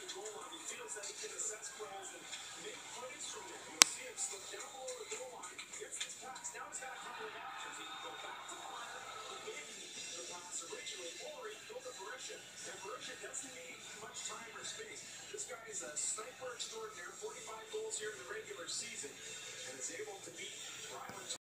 This guy is a sniper extraordinaire, 45 goals here in the regular season, and is able to beat Ryland